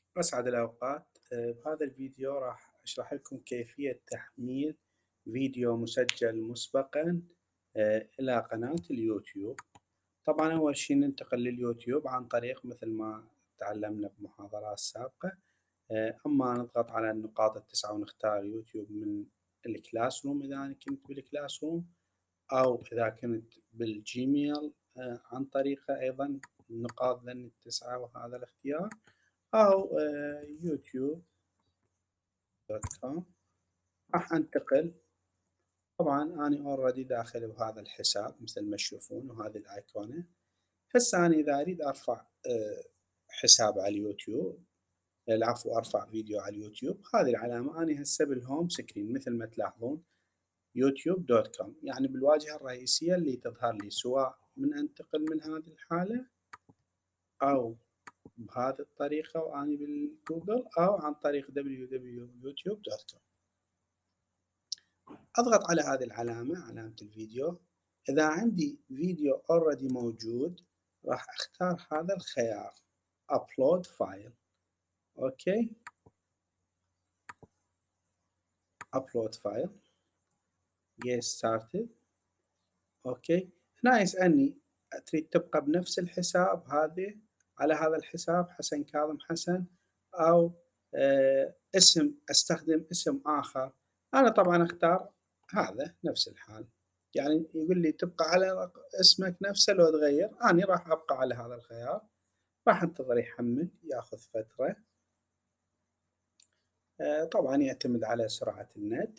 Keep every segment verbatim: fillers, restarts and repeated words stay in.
أسعد الأوقات. آه، بهذا الفيديو راح أشرح لكم كيفية تحميل فيديو مسجل مسبقا آه، إلى قناة اليوتيوب. طبعا أول شي ننتقل لليوتيوب عن طريق مثل ما تعلمنا بمحاضرات سابقة. آه، أما نضغط على النقاط التسعة ونختار يوتيوب من الكلاس روم إذا أنا كنت بالكلاس روم، أو إذا كنت بالجيميل آه، عن طريقه أيضا النقاط ذن التسعة وهذا الاختيار، أو آه، يوتيوب دوت كوم. راح أنتقل. طبعا أنا أوريدي داخل بهذا الحساب مثل ما تشوفون وهذه الأيقونة. هسه أنا إذا أريد أرفع آه، حساب على اليوتيوب، العفو أرفع فيديو على اليوتيوب، هذه العلامة أنا هسه بالهوم سكرين مثل ما تلاحظون يوتيوب دوت كوم، يعني بالواجهة الرئيسية اللي تظهر لي، سواء من أنتقل من هذه الحالة أو بهذه الطريقة وأني بالجوجل، أو عن طريق دبليو دبليو دبليو دوت يوتيوب دوت كوم. أضغط على هذه العلامة، علامة الفيديو. إذا عندي فيديو already موجود راح أختار هذا الخيار upload file. أوكي، upload file get started. أوكي، هنا يسألني تريد تبقى بنفس الحساب هذه، على هذا الحساب حسن كاظم حسن، أو آه اسم أستخدم اسم آخر. أنا طبعا أختار هذا نفس الحال، يعني يقول لي تبقى على اسمك نفسه لو تغير، أنا راح أبقى على هذا الخيار. راح انتظر يحمل، ياخذ فترة. آه طبعا يعتمد على سرعة النت،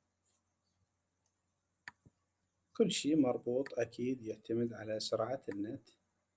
كل شيء مربوط أكيد يعتمد على سرعة النت.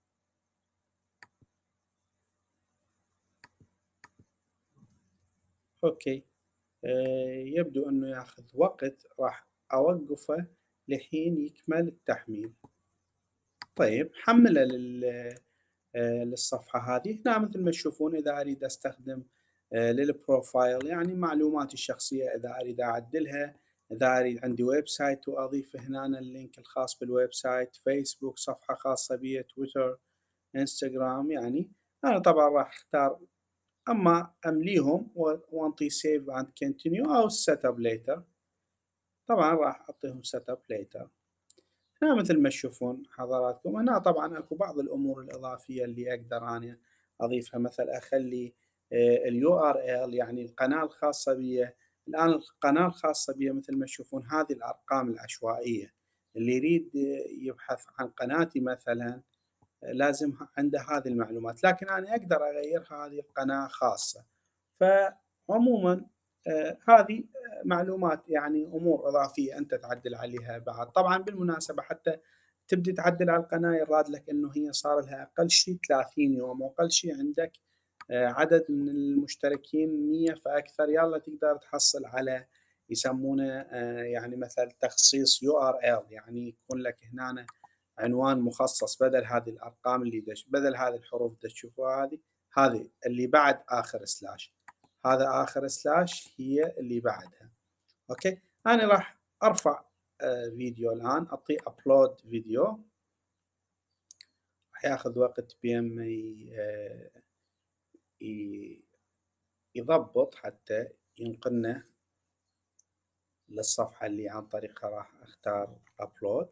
أوكي. آه، يبدو أنه ياخذ وقت، راح أوقفه لحين يكمل التحميل. طيب حمله لل آه، للصفحة هذه. هنا مثل ما تشوفون إذا أريد أستخدم آه، للبروفايل، يعني معلوماتي الشخصية إذا أريد أعدلها، إذا أريد عندي ويب سايت وأضيف هنا اللينك الخاص بالويب سايت، فيسبوك، صفحة خاصة بي، تويتر، انستغرام، يعني أنا طبعا راح أختار أما أمليهم وأنطي سيف and continue أو set up later. طبعا راح أعطيهم set up later. هنا مثل ما تشوفون حضراتكم، هنا طبعا أكو بعض الأمور الإضافية اللي أقدر أنا أضيفها، مثل أخلي اليو ار ال، يعني القناة الخاصة بي. الآن القناة الخاصة بي مثل ما تشوفون هذه الأرقام العشوائية، اللي يريد يبحث عن قناتي مثلا لازم عنده هذه المعلومات، لكن أنا أقدر أغير هذه القناة خاصة. فعموما آه، هذه معلومات، يعني أمور إضافية أنت تعدل عليها بعد. طبعا بالمناسبة حتى تبدي تعدل على القناة يراد لك أنه هي صار لها أقل شيء ثلاثين يوم، وأقل شيء عندك آه، عدد من المشتركين مية فأكثر، يلا تقدر تحصل على يسمونه آه، يعني مثل تخصيص يو ار ال، يعني يكون لك هنا عنوان مخصص بدل هذه الأرقام اللي دش، بدل هذه الحروف اللي تشوفوها هذه، هذه اللي بعد آخر سلاش، هذا آخر سلاش هي اللي بعدها. أوكي، أنا راح أرفع آه، فيديو الآن، أعطيه أبلود فيديو. راح ياخذ وقت بين ما ي- ي- يضبط حتى ينقلنا للصفحة اللي عن طريقها راح أختار أبلود.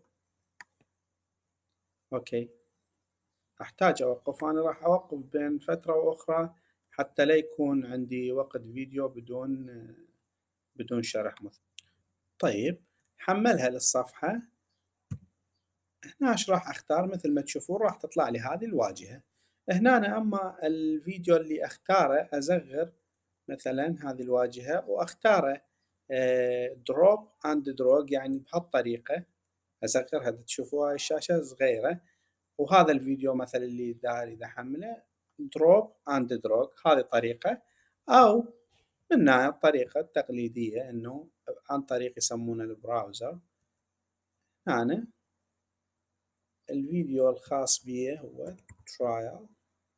أوكي، أحتاج أوقف، أنا راح أوقف بين فترة وأخرى حتى لا يكون عندي وقت فيديو بدون بدون شرح مثل. طيب حملها للصفحة. هنا إيش راح أختار؟ مثل ما تشوفون راح تطلع لي هذه الواجهة. هنا أنا أما الفيديو اللي أختاره أصغر مثلا هذه الواجهة وأختاره دروب أند دروج، يعني بهالطريقة أصغرها تشوفوها الشاشة صغيرة. وهذا الفيديو مثلا اللي داري إذا أحمله دروب أند دروج، هذه طريقة. أو من الطريقة التقليدية إنه عن طريق يسمونه البراوزر. هنا الفيديو الخاص بي هو trial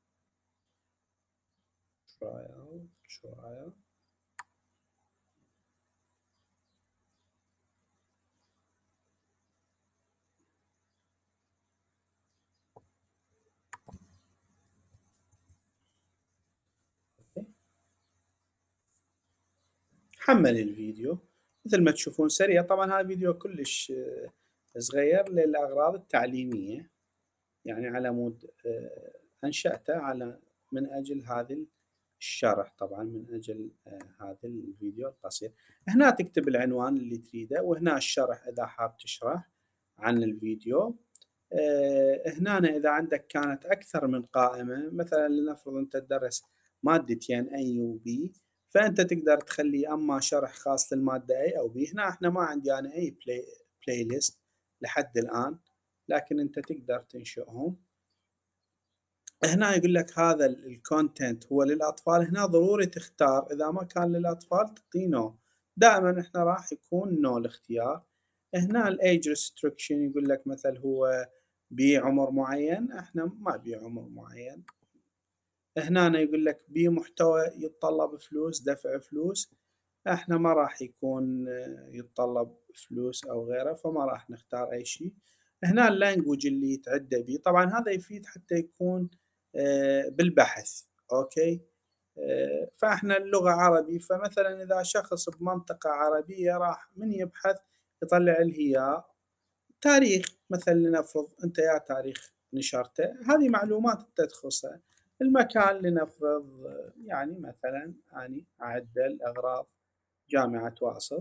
trial trial. حمل الفيديو مثل ما تشوفون سريع. طبعا هذا فيديو كلش صغير للأغراض التعليمية، يعني على مود أنشأته على من أجل هذا الشرح، طبعا من أجل هذا الفيديو القصير. هنا تكتب العنوان اللي تريده، وهنا الشرح إذا حاب تشرح عن الفيديو. هنا إذا عندك كانت أكثر من قائمة، مثلا لنفرض أنت تدرس مادتين A و B، فأنت تقدر تخلي أما شرح خاص للمادة A أو B. هنا إحنا ما عندي أنا أي بلاي, بلاي ليست لحد الآن، لكن أنت تقدر تنشئهم. هنا يقول لك هذا الكونتنت هو للأطفال، هنا ضروري تختار، إذا ما كان للأطفال تعطيه نو، دائما إحنا راح يكون نو الاختيار. هنا الأيج ريستريكشن يقول لك مثل هو بعمر معين، إحنا ما بعمر معين. هنا يقول لك بمحتوى يتطلب فلوس، دفع فلوس، إحنا ما راح يكون يتطلب فلوس أو غيره، فما راح نختار أي شيء. هنا اللانجوج اللي يتعدى به، طبعا هذا يفيد حتى يكون بالبحث، أوكي. فإحنا اللغة عربي، فمثلا إذا شخص بمنطقة عربية راح من يبحث يطلع الهياء تاريخ، مثلا لنفرض أنت يا تاريخ نشرته، هذه معلومات أنت تخصها. المكان لنفرض يعني مثلا أني أعدل أغراض جامعة واسط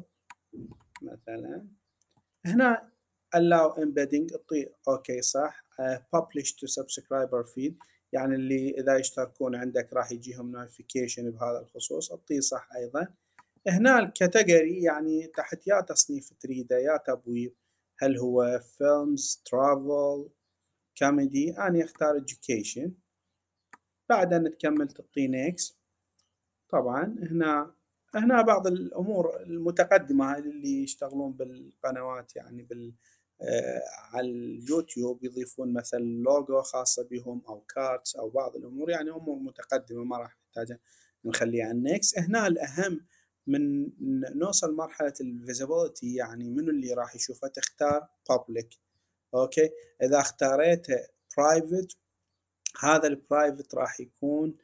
مثلا. هنا allow embedding اعطيه اوكي صح. uh, publish to subscriber feed، يعني اللي اذا يشتركون عندك راح يجيهم notification بهذا الخصوص، اعطيه صح ايضا. هنا الكاتيجوري يعني تحت يا تصنيف تريده يا تبويب، هل هو فيلمز، ترافل، كوميدي، انا اختار education. بعد ان تكمل تعطيه next. طبعا هنا هنا بعض الامور المتقدمه اللي يشتغلون بالقنوات، يعني بال آه على اليوتيوب يضيفون مثلا لوجو خاصه بهم او كارتس او بعض الامور، يعني امور متقدمه ما راح نحتاجها نخليها عن نيكس. هنا الاهم من نوصل مرحله الفيزيبيليتي، يعني منو اللي راح يشوفه، تختار public. اوكي، اذا اختاريته برايفت، هذا البرايفت راح يكون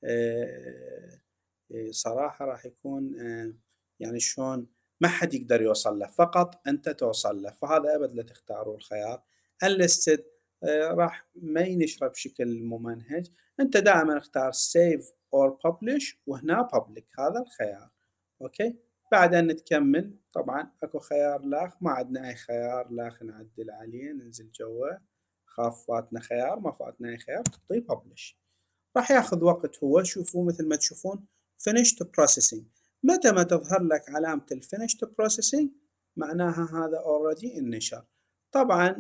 آه صراحة راح يكون يعني شلون ما حد يقدر يوصل له، فقط أنت توصل له، فهذا أبد لا تختاروا الخيار. unlisted راح ما ينشر بشكل ممنهج، أنت دائما اختار save or publish، وهنا public هذا الخيار. أوكي، بعد أن نتكمل طبعا أكو خيار لاخ، ما عندنا أي خيار لاخ نعدل عليه، ننزل جوه، خاف فاتنا خيار، ما فاتنا أي خيار، تحطيه publish. راح ياخذ وقت هو، شوفوا مثل ما تشوفون finished processing. متى ما تظهر لك علامة ال finished processing معناها هذا already اننشر. طبعا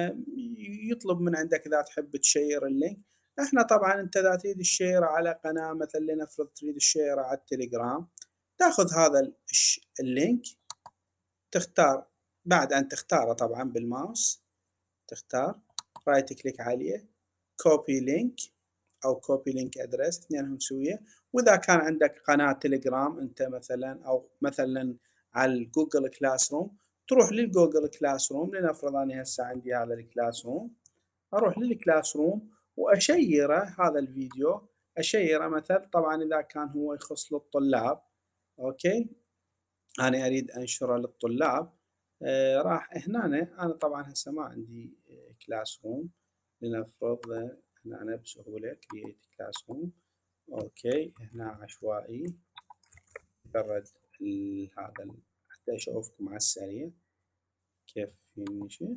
يطلب من عندك إذا تحب تشير اللينك. احنا طبعا انت إذا تريد الشير على قناة، مثلا لنفرض تريد الشير على التليجرام، تاخذ هذا اللينك، تختار بعد أن تختاره طبعا بالماوس، تختار رايت كليك عليه copy link او كوبي لينك ادرس، اثنينهم سويه. واذا كان عندك قناه تليجرام انت مثلا، او مثلا على الجوجل كلاس روم، تروح للجوجل كلاس روم، لنفرض اني هسه عندي هذا الكلاس روم، اروح للكلاس روم واشيره هذا الفيديو، اشيره مثل طبعا اذا كان هو يخص للطلاب. اوكي، انا اريد انشره للطلاب، آه راح هنا انا طبعا هسه ما عندي كلاس روم، لنفرض هنا أنا بسهولة create classroom. أوكي، هنا عشوائي، مجرد هذا حتى أشوفكم على السريع كيف ينشئ.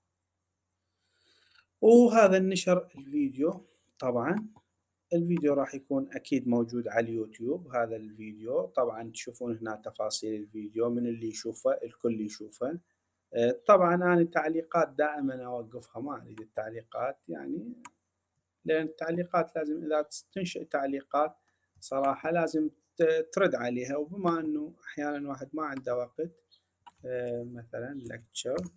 وهذا النشر الفيديو. طبعا الفيديو راح يكون أكيد موجود على اليوتيوب. هذا الفيديو طبعا تشوفون هنا تفاصيل الفيديو، من اللي يشوفه الكل يشوفه. طبعا أنا التعليقات دائما أوقفها، ما أريد التعليقات، يعني لأن التعليقات لازم إذا تنشئ تعليقات صراحة لازم ترد عليها، وبما أنه أحيانا واحد ما عنده وقت، مثلا lecture،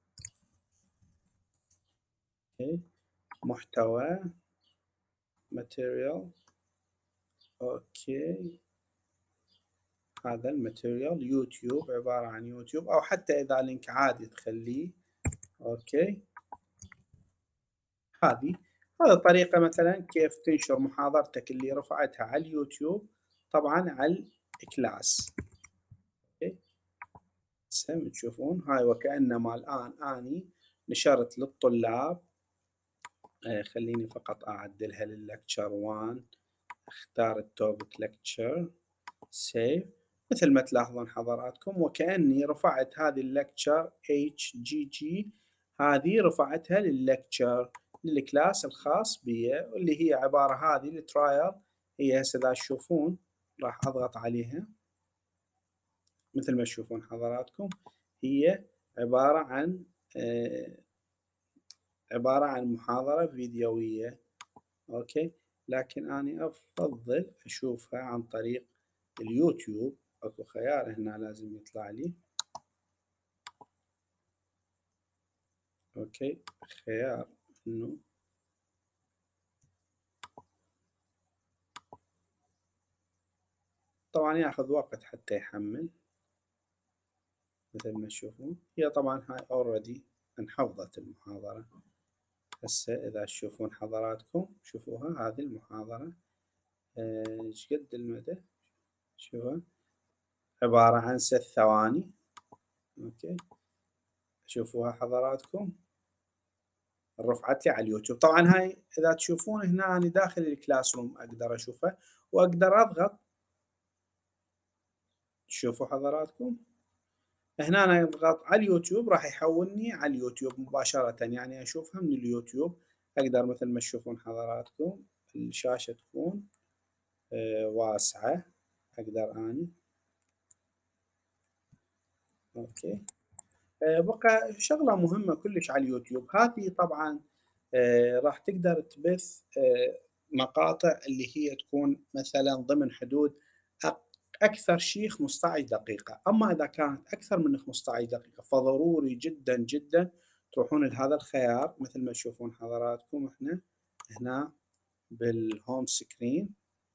محتوى، material، أوكي، هذا الماتيريال يوتيوب، عبارة عن يوتيوب، أو حتى إذا لينك عادي تخليه. أوكي، هذه هذه طريقة مثلا كيف تنشر محاضرتك اللي رفعتها على اليوتيوب، طبعا على الكلاس. هسه تشوفون هاي وكأنما الآن أني نشرت للطلاب. آه خليني فقط أعدلها للlecture واحد، اختار التوبك lecture save. مثل ما تلاحظون حضراتكم وكأني رفعت هذه اللكتشر إتش جي جي، هذه رفعتها لللكتشر للكلاس الخاص بي، واللي هي عبارة هذه الترايل. هي هسه إذا تشوفون راح أضغط عليها مثل ما تشوفون حضراتكم، هي عبارة عن آه عبارة عن محاضرة فيديوية. أوكي، لكن أنا أفضل أشوفها عن طريق اليوتيوب. اكو خيار هنا لازم يطلع لي. اوكي، خيار انه طبعا ياخذ وقت حتى يحمل مثل ما تشوفون. هي طبعا هاي اوريدي انحفظت المحاضرة. هسه اذا تشوفون حضراتكم شوفوها هذه المحاضرة ايش قد المدى، شوفوا عبارة عن ست ثواني. اوكي، شوفوها حضراتكم رفعت لي على اليوتيوب. طبعا هاي اذا تشوفون هنا انا داخل الكلاس روم اقدر اشوفها واقدر اضغط. شوفوا حضراتكم هنا أنا أضغط على اليوتيوب راح يحولني على اليوتيوب مباشرة، يعني أشوفها من اليوتيوب. أقدر مثل ما تشوفون حضراتكم الشاشة تكون آه واسعة، أقدر أني أوكي. آه بقى شغلة مهمة كلش على اليوتيوب هذه طبعا آه راح تقدر تبث آه مقاطع اللي هي تكون مثلا ضمن حدود أكثر شيء خمسة عشر دقيقة. أما إذا كانت أكثر من خمسة عشر دقيقة فضروري جدا جدا تروحون لهذا الخيار مثل ما تشوفون حضراتكم إحنا هنا بالهوم سكرين،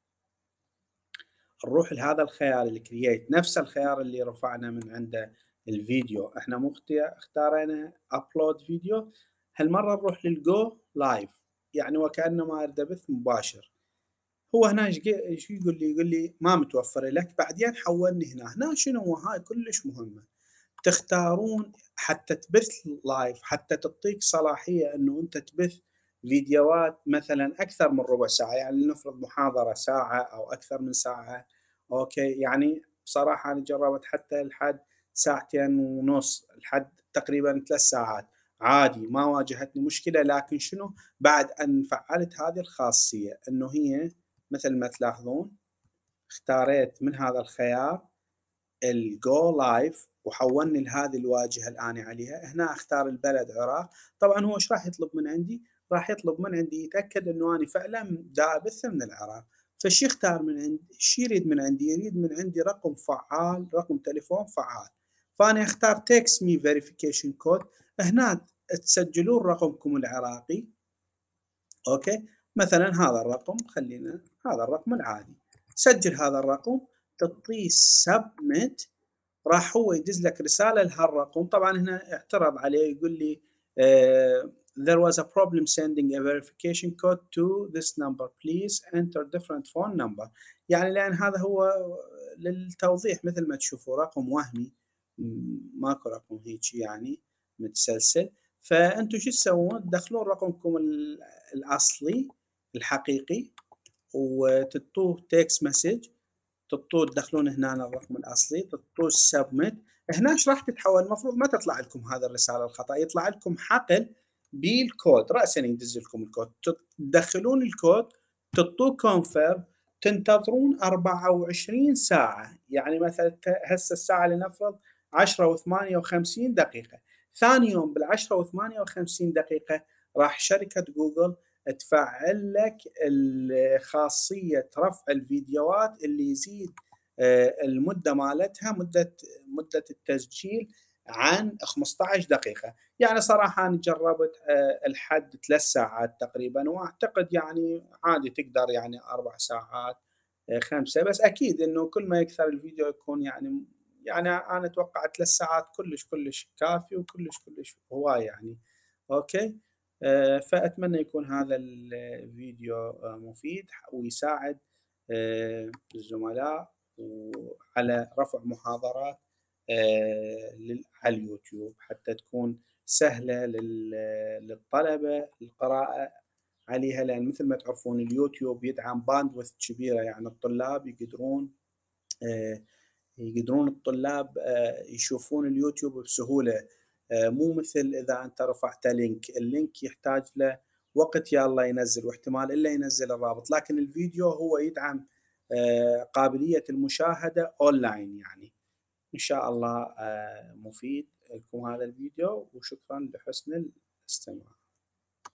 نروح لهذا الخيار الكرييت، نفس الخيار اللي رفعنا من عنده الفيديو. إحنا مو اختارينا أبلود فيديو، هالمرة نروح للجو لايف، يعني وكأنما أريد أبث مباشر. هو هنا ايش يقول لي؟ يقول لي ما متوفر لك، بعدين حولني هنا. هنا شنو هاي كلش مهمة، تختارون حتى تبث لايف، حتى تعطيك صلاحية انه انت تبث فيديوهات مثلا اكثر من ربع ساعة، يعني لنفرض محاضرة ساعة او اكثر من ساعة. اوكي، يعني بصراحة انا جربت حتى لحد ساعتين ونص لحد تقريبا ثلاث ساعات عادي، ما واجهتني مشكلة. لكن شنو بعد ان فعلت هذه الخاصية انه هي مثل ما تلاحظون اختاريت من هذا الخيار الجو لايف وحولني لهذه الواجهة الآن عليها. هنا اختار البلد عراق. طبعا هو ايش راح يطلب من عندي؟ راح يطلب من عندي يتأكد انه انا فعلا دابث من العراق. فشي اختار من عندي؟ شي يريد من عندي؟ يريد من عندي رقم فعال، رقم تليفون فعال. فانا اختار تكست مي فيريفيكيشن كود. هنا تسجلون رقمكم العراقي. اوكي، مثلا هذا الرقم، خلينا هذا الرقم العادي، سجل هذا الرقم، تعطيه سبميت، راح هو يدز لك رساله لهالرقم. طبعا هنا اعترض عليه يقول لي uh, there was a problem sending a verification code to this number, please enter different phone number. يعني لان هذا هو للتوضيح مثل ما تشوفوا رقم وهمي، ماكو رقم هيك يعني متسلسل. فانتم شو تسوون؟ تدخلون رقمكم الاصلي الحقيقي وتعطوه تكست مسج، تعطوه تدخلون هنا الرقم الاصلي، تعطوه سبميت. هنا ايش راح تتحول؟ المفروض ما تطلع لكم هذا الرساله الخطا، يطلع لكم حقل بالكود، راسا يدز لكم الكود، تدخلون الكود، تعطوه كونفيرم، تنتظرون أربعة وعشرين ساعه. يعني مثلا هسه الساعه لنفرض عشرة وثمانية وخمسين دقيقه، ثاني يوم بالعشرة وثمانية وخمسين دقيقه راح شركه جوجل تفعل لك خاصية رفع الفيديوهات اللي يزيد المدة مالتها، مدة مدة التسجيل عن خمسة عشر دقيقة. يعني صراحة أنا جربت الحد ثلاث ساعات تقريبا، وأعتقد يعني عادي تقدر يعني أربع ساعات خمسة. بس أكيد إنه كل ما يكثر الفيديو يكون يعني يعني أنا أتوقع ثلاث ساعات كلش كلش كافي وكلش كلش هواي يعني. أوكي، فأتمنى يكون هذا الفيديو مفيد ويساعد الزملاء على رفع محاضرات آآ لل على اليوتيوب، حتى تكون سهلة لل للطلبة القراءة عليها، لأن مثل ما تعرفون اليوتيوب يدعم bandwidth كبيرة، يعني الطلاب يقدرون آآ يقدرون الطلاب آآ يشوفون اليوتيوب بسهولة، آآ مو مثل إذا أنت رفعت لينك، اللينك يحتاج له وقت يا الله ينزل، واحتمال إلا ينزل الرابط، لكن الفيديو هو يدعم آآ قابلية المشاهدة أونلاين يعني. إن شاء الله آآ مفيد لكم هذا الفيديو، وشكرًا لحسن الاستماع.